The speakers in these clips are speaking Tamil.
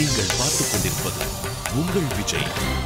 நீங்கள் பார்த்துக் கொண்டிருப்பது உங்கள் விஜய்.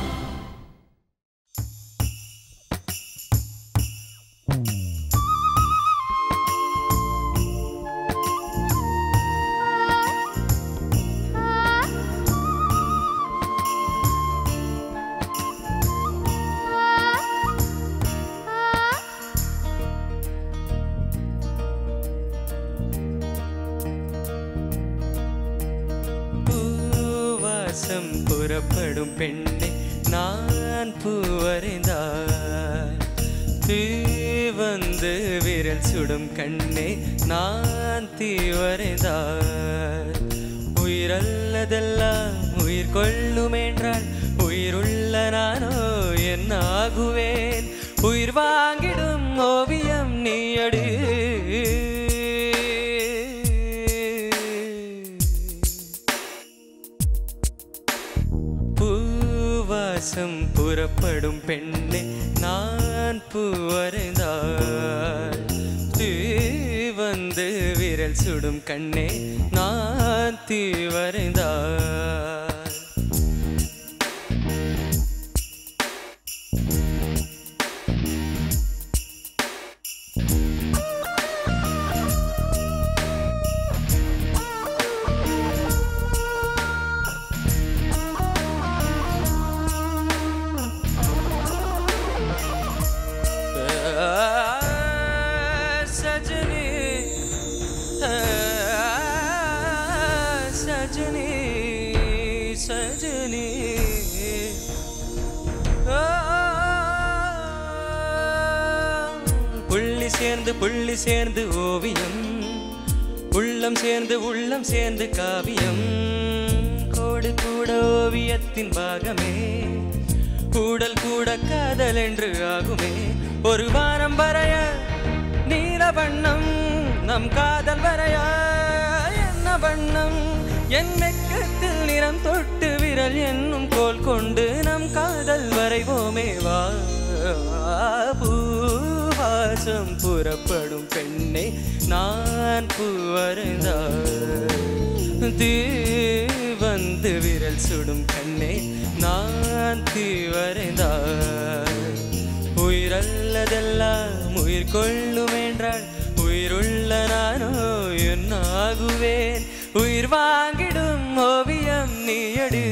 புறப்படும் பெண்ணே நான் பூவரைந்தார், தீ வந்து விரல் சுடும் கண்ணே நான் தீவரைந்தார். உயிரல்லதெல்லாம் உயிர் கொள்ளும் என்றால் உயிருள்ள நானோ என்ன ஆகுவேன்? உயிர் வாங்கிடும் ஓவியம் நீயடு. புறப்படும் பெண்ணே நான் பூவரைந்தார், தீ வந்து விரல் சுடும் கண்ணே நான் தீவரைந்தார். புள்ளி சேர்ந்து ஓவியம், உள்ளம் சேர்ந்து காவியம். கோடு கூட ஓவியத்தின் பாகமே, கூடல் கூட காதல் என்று ஆகுமே. ஒரு வாரம் வரைய நீல வண்ணம், நம் காதல் வரைய என்ன வண்ணம்? என் வெட்கத்தில் நிறம் தொட்டு விரல் என்னும் கோல் கொண்டு நம் காதல் வரைவோமே. வா பூவாசம் புறப்படும் பெண்ணே நான் பூவரைந்தார், தீ வந்து விரல் சுடும் கண்ணே நான் தீவரைந்தார். உயிரல்லதெல்லாம் உயிர் கொள்ளும் என்றால் உயிருள்ள நானோ என்ன ஆகுவேன்? உயிர் வாங்கிடும் ஓவியம் நீயடு.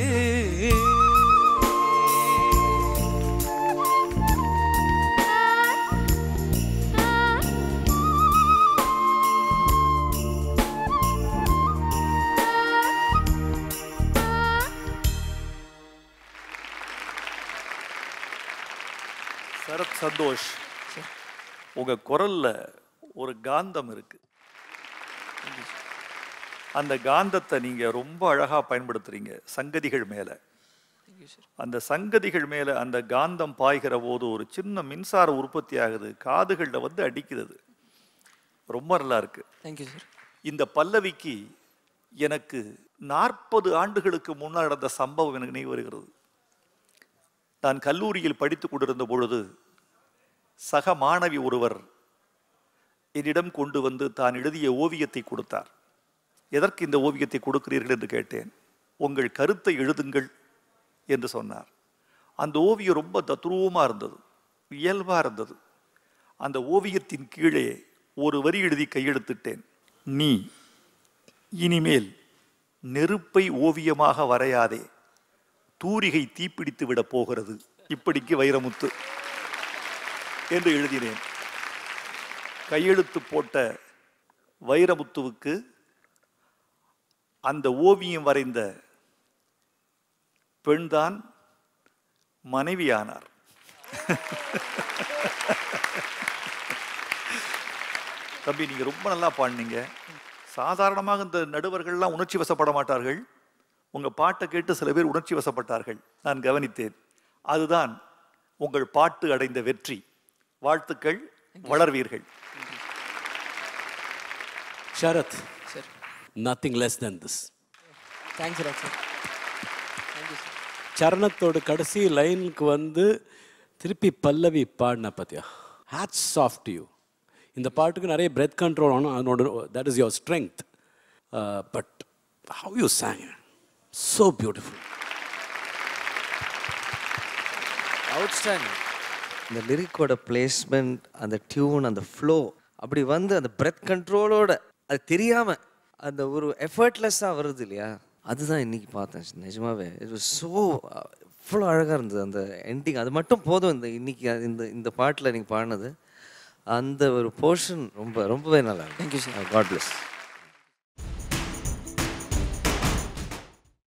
சரத் சந்தோஷ், உங்க குரல்ல ஒரு காந்தம் இருக்கு. அந்த காந்தத்தை நீங்க ரொம்ப அழகா பயன்படுத்துறீங்க சங்கதிகள் மேல. அந்த சங்கதிகள் மேல அந்த காந்தம் பாய்கிற போது ஒரு சின்ன மின்சார உற்பத்தி ஆகுது, காதுகள்ல வந்து அடிக்கிறது. ரொம்ப நல்லா இருக்கு. இந்த பல்லவிக்கு எனக்கு 40 ஆண்டுகளுக்கு முன்னால் நடந்த சம்பவம் எனக்கு நினைவு வருகிறது. நான் கல்லூரியில் படித்துக் கொண்டிருந்த பொழுது சக மாணவி ஒருவர் என்னிடம் கொண்டு வந்து தான் எழுதிய ஓவியத்தை கொடுத்தார். எதற்கு இந்த ஓவியத்தை கொடுக்கிறீர்கள் என்று கேட்டேன். உங்கள் கருத்தை எழுதுங்கள் என்று சொன்னார். அந்த ஓவியம் ரொம்ப தத்ரூபமாக இருந்தது, இயல்பாக இருந்தது. அந்த ஓவியத்தின் கீழே ஒரு வரி எழுதி கையெழுத்திட்டேன். நீ இனிமேல் நெருப்பை ஓவியமாக வரையாதே, தூரிகை தீப்பிடித்து விட போகிறது, இப்படிக்கு வைரமுத்து என்று எழுதினேன். கையெழுத்து போட்ட வைரமுத்துவுக்கு அந்த ஓவியம் வரைந்த பெண்தான் மனைவியானார். தம்பி, நீங்க ரொம்ப நல்லா பாடினீங்க. சாதாரணமாக இந்த நடுவர்கள்லாம் உணர்ச்சி வசப்பட மாட்டார்கள். உங்க பாட்டை கேட்டு சில பேர் உணர்ச்சி வசப்பட்டார்கள், நான் கவனித்தேன். அதுதான் உங்கள் பாட்டு அடைந்த வெற்றி. வாழ்த்துக்கள், வளர்வீர்கள். Sharath, sir, nothing less than this. Thanks a lot, sir. Thank you, sir. சரணத்தோட கடைசி லைனுக்கு வந்து திருப்பி பல்லவி பாடின பத்தியா, ஹேட்ஸ் ஆஃப் டு யூ. இந்த பாட்டுக்கு நிறைய பிரெத் கண்ட்ரோல் ஆகணும், அதனோட that is your strength. But how you sang, so beautiful. Outstanding. இந்த லிரிக்கோட பிளேஸ்மெண்ட், அந்த டியூன், அந்த ஃப்ளோ அப்படி வந்து அந்த பிரெத் கண்ட்ரோலோட அது தெரியாமல் அந்த ஒரு எஃபர்ட்லெஸ்ஸாக வருது இல்லையா, அதுதான் இன்னைக்கு பார்த்தேன் நிஜமாவே. இட் வாஸ் ஸோ இவ்வளோ அழகாக இருந்தது அந்த எண்டிங். அது மட்டும் போதும் இந்த இன்னைக்கு இந்த பாட்டில் நீங்கள் பாடினது அந்த ஒரு போர்ஷன் ரொம்பவே நல்லா இருக்கு. Thank you sir. God plus.